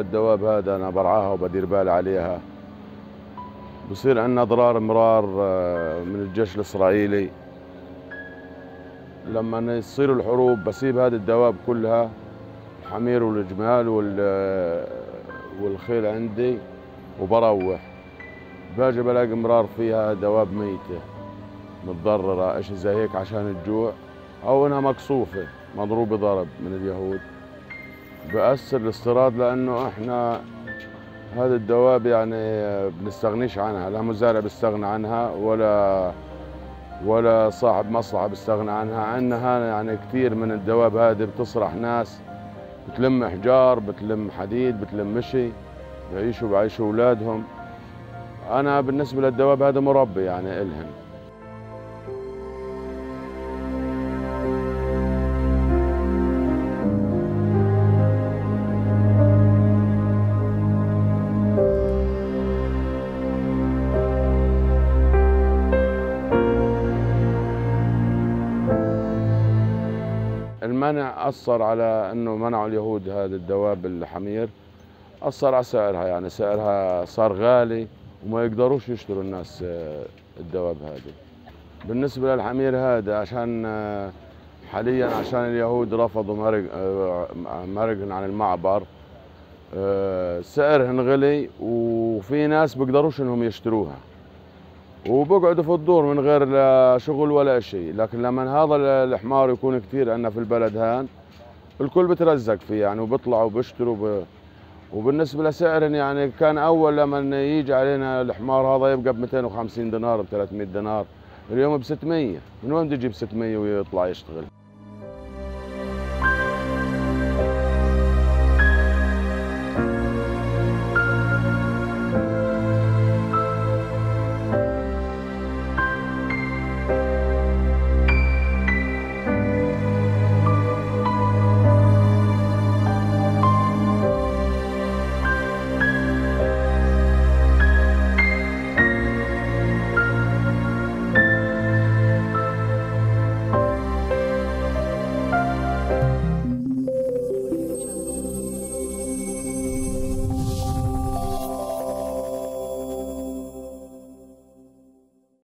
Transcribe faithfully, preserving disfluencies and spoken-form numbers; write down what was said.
الدواب هذا أنا برعاها وبدير بالي عليها. بصير عندنا أضرار مرار من الجيش الإسرائيلي. لما يصير الحروب بسيب هذه الدواب كلها، الحمير والجمال والخيل عندي، وبروح باجي بلاقي مرار فيها دواب ميتة متضررة اشي زي هيك عشان الجوع، او انها مقصوفة مضروبة ضرب من اليهود. بأثر الاستيراد لانه احنا هذه الدواب يعني بنستغنيش عنها، لا مزارع بيستغنى عنها ولا ولا صاحب مصلحة بيستغنى عنها. عندنا يعني كثير من الدواب هذه بتصرح ناس، بتلم احجار، بتلم حديد، بتلم مشي، بيعيشوا بعيشوا اولادهم. انا بالنسبة للدواب هذا مربي يعني الهن. المنع أثر على أنه منعوا اليهود هذه الدواب الحمير، أثر على سعرها، يعني سعرها صار غالي وما يقدروش يشتروا الناس الدواب هذه. بالنسبة للحمير هذا عشان حاليا عشان اليهود رفضوا مرق مرقهن عن المعبر، سعرهن غلي وفي ناس بيقدروش انهم يشتروها وبقعدوا في الدور من غير لا شغل ولا شيء. لكن لما هذا الحمار يكون كثير عندنا في البلد هان، الكل بترزق فيه يعني وبيطلعوا وبيشتروا ب... وبالنسبه لسعرهم يعني كان اول لما يجي علينا الحمار هذا يبقى ب مئتين وخمسين دينار ب ثلاثمئة دينار، اليوم ب ستمئة. من وين بده يجيب ستمئة ويطلع يشتغل؟